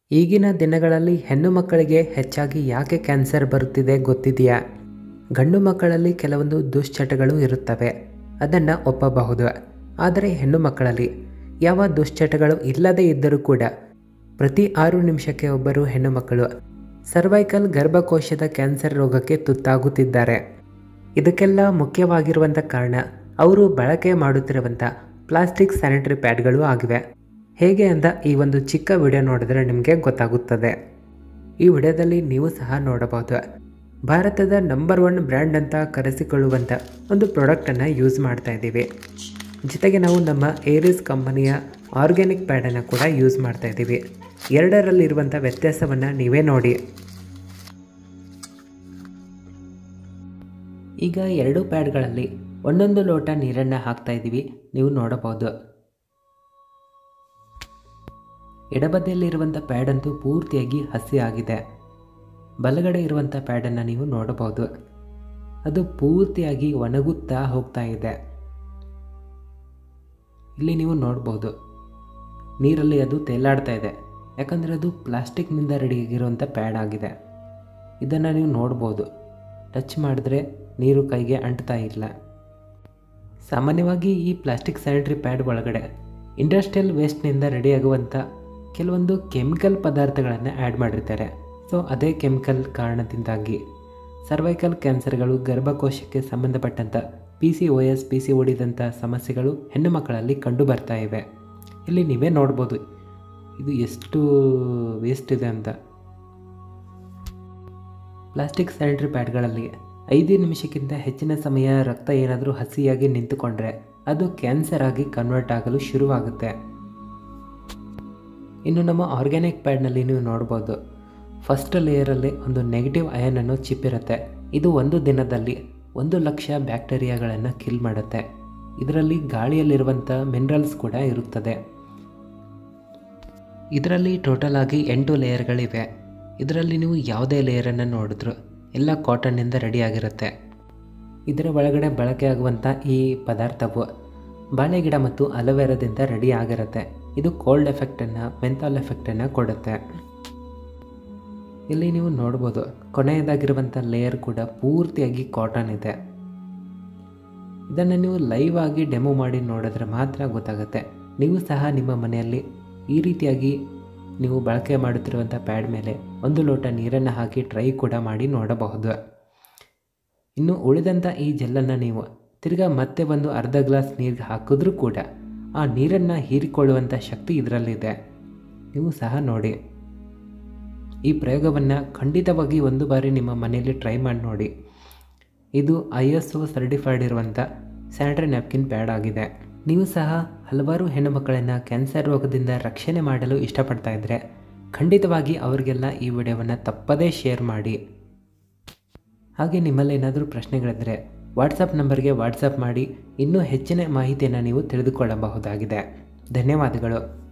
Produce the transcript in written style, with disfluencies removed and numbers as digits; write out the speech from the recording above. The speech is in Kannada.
ಈಗಿನ ದಿನಗಳಲ್ಲಿ ಹೆಣ್ಣು ಮಕ್ಕಳಿಗೆ ಹೆಚ್ಚಾಗಿ ಯಾಕೆ ಕ್ಯಾನ್ಸರ್ ಬರುತ್ತಿದೆ ಗೊತ್ತಿದೆಯಾ? ಗಂಡು ಮಕ್ಕಳಲ್ಲಿ ಕೆಲವೊಂದು ದುಶ್ಚಟಗಳು ಇರುತ್ತವೆ, ಅದನ್ನು ಒಪ್ಪಬಹುದು. ಆದರೆ ಹೆಣ್ಣು ಮಕ್ಕಳಲ್ಲಿ ಯಾವ ದುಶ್ಚಟಗಳು ಇಲ್ಲದೇ ಇದ್ದರೂ ಕೂಡ ಪ್ರತಿ 6 ನಿಮಿಷಕ್ಕೆ ಒಬ್ಬರು ಹೆಣ್ಣು ಮಕ್ಕಳು ಸರ್ವೈಕಲ್ ಗರ್ಭಕೋಶದ ಕ್ಯಾನ್ಸರ್ ರೋಗಕ್ಕೆ ತುತ್ತಾಗುತ್ತಿದ್ದಾರೆ. ಇದಕ್ಕೆಲ್ಲ ಮುಖ್ಯವಾಗಿರುವಂಥ ಕಾರಣ ಅವರು ಬಳಕೆ ಮಾಡುತ್ತಿರುವಂಥ ಪ್ಲಾಸ್ಟಿಕ್ ಸ್ಯಾನಿಟರಿ ಪ್ಯಾಡ್ಗಳು ಆಗಿವೆ. ಹೇಗೆ ಅಂತ ಈ ಒಂದು ಚಿಕ್ಕ ವಿಡಿಯೋ ನೋಡಿದ್ರೆ ನಿಮಗೆ ಗೊತ್ತಾಗುತ್ತದೆ. ಈ ವಿಡಿಯೋದಲ್ಲಿ ನೀವು ಸಹ ನೋಡಬಹುದು. ಭಾರತದ ನಂಬರ್ 1 ಬ್ರ್ಯಾಂಡ್ ಅಂತ ಕರೆಸಿಕೊಳ್ಳುವಂಥ ಒಂದು ಪ್ರಾಡಕ್ಟನ್ನು ಯೂಸ್ ಮಾಡ್ತಾ ಇದ್ದೀವಿ. ಜೊತೆಗೆ ನಾವು ನಮ್ಮ ಏರಿಸ್ ಕಂಪನಿಯ ಆರ್ಗ್ಯಾನಿಕ್ ಪ್ಯಾಡನ್ನು ಕೂಡ ಯೂಸ್ ಮಾಡ್ತಾ ಇದ್ದೀವಿ. ಎರಡರಲ್ಲಿರುವಂಥ ವ್ಯತ್ಯಾಸವನ್ನು ನೀವೇ ನೋಡಿ. ಈಗ 2 ಪ್ಯಾಡ್ಗಳಲ್ಲಿ ಒಂದೊಂದು ಲೋಟ ನೀರನ್ನು ಹಾಕ್ತಾ ಇದ್ದೀವಿ, ನೀವು ನೋಡಬಹುದು. ಎಡಬದಿಯಲ್ಲಿರುವಂಥ ಪ್ಯಾಡ್ ಅಂತೂ ಪೂರ್ತಿಯಾಗಿ ಹಸಿ ಆಗಿದೆ. ಬಲಗಡೆ ಇರುವಂಥ ಪ್ಯಾಡನ್ನು ನೀವು ನೋಡಬಹುದು, ಅದು ಪೂರ್ತಿಯಾಗಿ ಒಣಗುತ್ತಾ ಹೋಗ್ತಾ ಇದೆ. ಇಲ್ಲಿ ನೀವು ನೋಡ್ಬೋದು, ನೀರಲ್ಲಿ ಅದು ತೇಲಾಡ್ತಾ ಇದೆ, ಯಾಕಂದರೆ ಅದು ಪ್ಲಾಸ್ಟಿಕ್ನಿಂದ ರೆಡಿಯಾಗಿರುವಂಥ ಪ್ಯಾಡ್ ಆಗಿದೆ. ಇದನ್ನು ನೀವು ನೋಡ್ಬೋದು, ಟಚ್ ಮಾಡಿದ್ರೆ ನೀರು ಕೈಗೆ ಅಂಟ್ತಾ ಇಲ್ಲ. ಸಾಮಾನ್ಯವಾಗಿ ಈ ಪ್ಲಾಸ್ಟಿಕ್ ಸ್ಯಾನಿಟರಿ ಪ್ಯಾಡ್ ಒಳಗಡೆ ಇಂಡಸ್ಟ್ರಿಯಲ್ ವೇಸ್ಟ್ನಿಂದ ರೆಡಿಯಾಗುವಂಥ ಕೆಲವೊಂದು ಕೆಮಿಕಲ್ ಪದಾರ್ಥಗಳನ್ನು ಆ್ಯಡ್ ಮಾಡಿರ್ತಾರೆ. ಸೊ ಅದೇ ಕೆಮಿಕಲ್ ಕಾರಣದಿಂದಾಗಿ ಸರ್ವೈಕಲ್ ಕ್ಯಾನ್ಸರ್ಗಳು, ಗರ್ಭಕೋಶಕ್ಕೆ ಸಂಬಂಧಪಟ್ಟಂಥ PCOS, PCOD ದಂಥ ಸಮಸ್ಯೆಗಳು ಹೆಣ್ಣು ಮಕ್ಕಳಲ್ಲಿ ಕಂಡು ಬರ್ತಾ ಇವೆ. ಇಲ್ಲಿ ನೀವೇ ನೋಡ್ಬೋದು ಇದು ಎಷ್ಟು ವೇಸ್ಟ್ ಇದೆ ಅಂತ. ಪ್ಲಾಸ್ಟಿಕ್ ಸ್ಯಾನಿಟರಿ ಪ್ಯಾಡ್ಗಳಲ್ಲಿ 5 ನಿಮಿಷಕ್ಕಿಂತ ಹೆಚ್ಚಿನ ಸಮಯ ರಕ್ತ ಏನಾದರೂ ಹಸಿಯಾಗಿ ನಿಂತುಕೊಂಡ್ರೆ ಅದು ಕ್ಯಾನ್ಸರ್ ಆಗಿ ಕನ್ವರ್ಟ್ ಆಗಲು ಶುರುವಾಗುತ್ತೆ. ಇನ್ನು ನಮ್ಮ ಆರ್ಗ್ಯಾನಿಕ್ ಪ್ಯಾಡ್ನಲ್ಲಿ ನೀವು ನೋಡ್ಬೋದು, ಫಸ್ಟ್ ಲೇಯರಲ್ಲಿ ಒಂದು ನೆಗೆಟಿವ್ ಅಯಾನ್ ಅನ್ನೋ ಚಿಪ್ ಇರುತ್ತೆ. ಇದು ಒಂದು ದಿನದಲ್ಲಿ 1,00,000 ಬ್ಯಾಕ್ಟೀರಿಯಾಗಳನ್ನು ಕಿಲ್ ಮಾಡುತ್ತೆ. ಇದರಲ್ಲಿ ಗಾಳಿಯಲ್ಲಿರುವಂಥ ಮಿನರಲ್ಸ್ ಕೂಡ ಇರುತ್ತದೆ. ಇದರಲ್ಲಿ ಟೋಟಲ್ ಆಗಿ 8 ಲೇಯರ್ಗಳಿವೆ. ಇದರಲ್ಲಿ ನೀವು ಯಾವುದೇ ಲೇಯರನ್ನು ನೋಡಿದ್ರು ಎಲ್ಲ ಕಾಟನ್ನಿಂದ ರೆಡಿಯಾಗಿರುತ್ತೆ. ಇದರ ಒಳಗಡೆ ಬಳಕೆಯಾಗುವಂಥ ಈ ಪದಾರ್ಥವು ಬಾಳೆಗಿಡ ಮತ್ತು ಅಲೋವೆರಾದಿಂದ ರೆಡಿ ಆಗಿರುತ್ತೆ. ಇದು ಕೋಲ್ಡ್ ಎಫೆಕ್ಟನ್ನು, ಮೆಂಥಾಲ್ ಎಫೆಕ್ಟನ್ನು ಕೊಡುತ್ತೆ. ಇಲ್ಲಿ ನೀವು ನೋಡ್ಬೋದು, ಕೊನೆಯದಾಗಿರುವಂಥ ಲೇಯರ್ ಕೂಡ ಪೂರ್ತಿಯಾಗಿ ಕಾಟನ್ ಇದೆ. ಇದನ್ನು ನೀವು ಲೈವ್ ಆಗಿ ಡೆಮೋ ಮಾಡಿ ನೋಡಿದ್ರೆ ಮಾತ್ರ ಗೊತ್ತಾಗುತ್ತೆ. ನೀವು ಸಹ ನಿಮ್ಮ ಮನೆಯಲ್ಲಿ ಈ ರೀತಿಯಾಗಿ ನೀವು ಬಳಕೆ ಮಾಡುತ್ತಿರುವಂಥ ಪ್ಯಾಡ್ ಮೇಲೆ 1 ಲೋಟ ನೀರನ್ನು ಹಾಕಿ ಟ್ರೈ ಕೂಡ ಮಾಡಿ ನೋಡಬಹುದು. ಇನ್ನು ಉಳಿದಂಥ ಈ ಜೆಲ್ಲನ್ನು ನೀವು ತಿರ್ಗಾ ಮತ್ತೆ ಒಂದು ಅರ್ಧ ಗ್ಲಾಸ್ ನೀರಿಗೆ ಹಾಕಿದ್ರೂ ಕೂಡ ಆ ನೀರನ್ನು ಹೀರಿಕೊಳ್ಳುವಂಥ ಶಕ್ತಿ ಇದರಲ್ಲಿದೆ. ನೀವು ಸಹ ನೋಡಿ. ಈ ಪ್ರಯೋಗವನ್ನು ಖಂಡಿತವಾಗಿ ಒಂದು ಬಾರಿ ನಿಮ್ಮ ಮನೆಯಲ್ಲಿ ಟ್ರೈ ಮಾಡಿ ನೋಡಿ. ಇದು ISO ಸರ್ಟಿಫೈಡ್ ಇರುವಂಥ ಸ್ಯಾನಿಟರಿ ನ್ಯಾಪ್ಕಿನ್ ಪ್ಯಾಡ್ ಆಗಿದೆ. ನೀವು ಸಹ ಹಲವಾರು ಹೆಣ್ಣು ಮಕ್ಕಳನ್ನು ಕ್ಯಾನ್ಸರ್ ರೋಗದಿಂದ ರಕ್ಷಣೆ ಮಾಡಲು ಇಷ್ಟಪಡ್ತಾ ಇದ್ದರೆ ಖಂಡಿತವಾಗಿ ಅವರಿಗೆಲ್ಲ ಈ ವಿಡಿಯೋವನ್ನು ತಪ್ಪದೇ ಶೇರ್ ಮಾಡಿ. ಹಾಗೆ ನಿಮ್ಮಲ್ಲಿ ಏನಾದರೂ ಪ್ರಶ್ನೆಗಳಿದ್ದರೆ ವಾಟ್ಸಪ್ ನಂಬರ್ಗೆ ವಾಟ್ಸಪ್ ಮಾಡಿ ಇನ್ನೂ ಹೆಚ್ಚಿನ ಮಾಹಿತಿಯನ್ನು ನೀವು ತಿಳಿದುಕೊಳ್ಳಬಹುದಾಗಿದೆ. ಧನ್ಯವಾದಗಳು.